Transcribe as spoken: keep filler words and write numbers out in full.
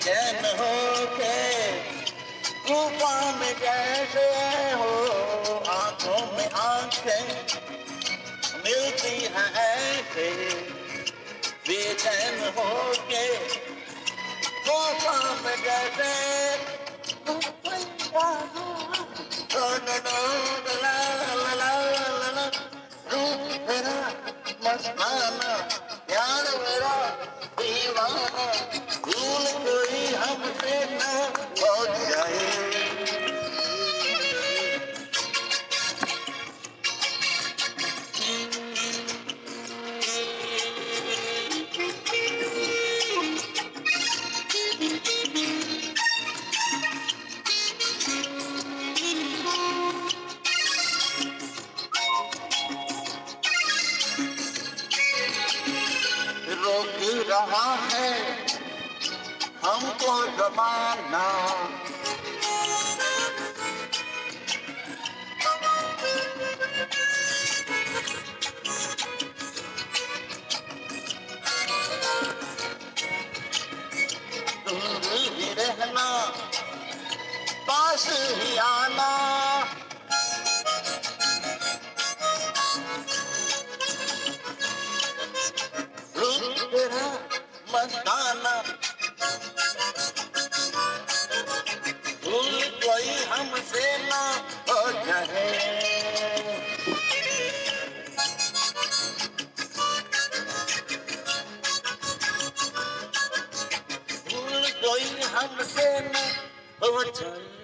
बेचैन हो के तूफान में जैसे हो आंखों में आंखें मिलती हैं ऐसे बेचैन हो के तूफान में जैसे मस्ताना प्यार मेरा दीवाना भूल कोई हमसे न हो जाए रोक रहा है हमको जमाना दूर ही रहना पास ही आना तेरा मस्ताना भूल कोई हमसे ना हो जाए भूल कोई हमसे ना हो जाए